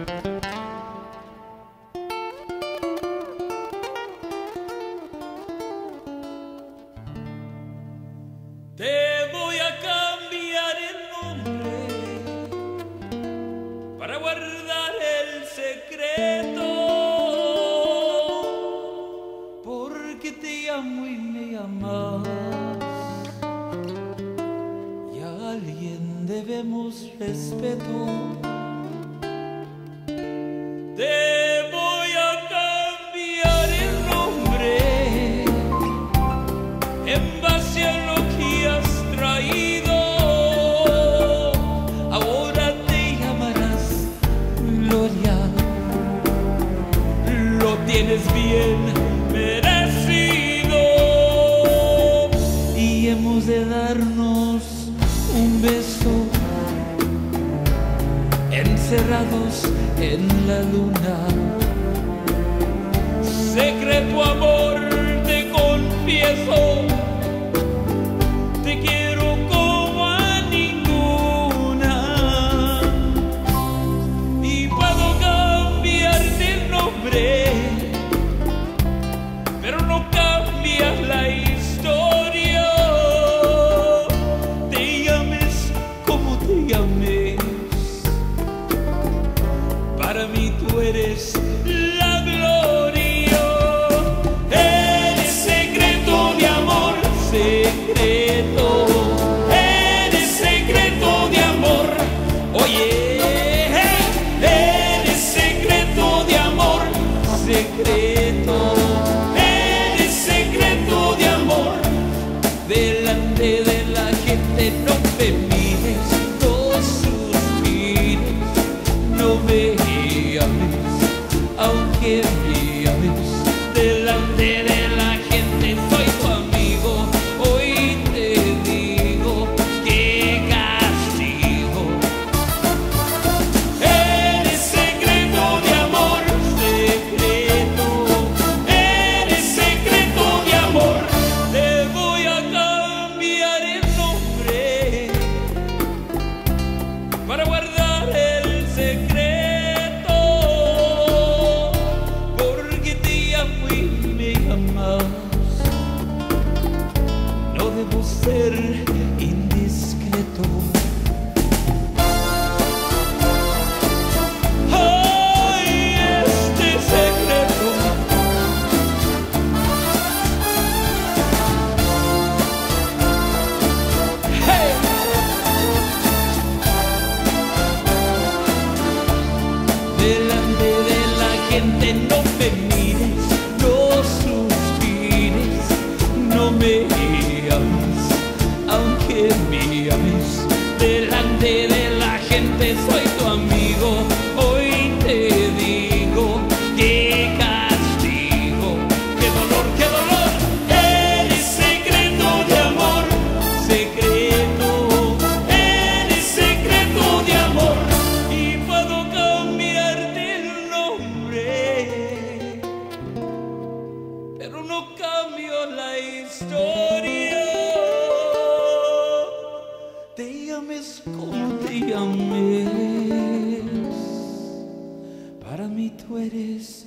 Te voy a cambiar el nombre para guardar el secreto, porque te amo y me amas, y a alguien debemos respeto. Te voy a cambiar el nombre en base a lo que has traído. Ahora te llamarás Gloria, lo tienes bien merecido, y hemos de darnos un beso encerrados en la luna. Secreto amor, te confieso, te quiero como a ninguna, y puedo cambiarte el nombre, pero no cambias la historia. Te llames como te llames, para mí tú eres la gloria. Eres secreto de amor, secreto. Eres secreto de amor. Oye, eres secreto de amor, secreto. Eres secreto de amor. Delante de la gente no me mires, no suspires, no me llames, aunque me llames. Delante de la gente soy tu amigo. Hoy te digo que castigo. Eres secreto de amor, secreto. Eres secreto de amor. Te voy a cambiar el nombre para guardar el secreto, porque te amo y me amas. No debo ser indiscreto. Ay, este secreto. Hey. Delante de la gente no me mires, no suspires, no me llames, aunque me llames. Delante de la gente soy tu amigo. Hoy te digo que castigo. ¡Qué dolor, qué dolor! Eres secreto de amor, secreto. Eres secreto de amor, y puedo cambiarte el nombre, pero no cambio la historia. Te llames como te llames, para mí tú eres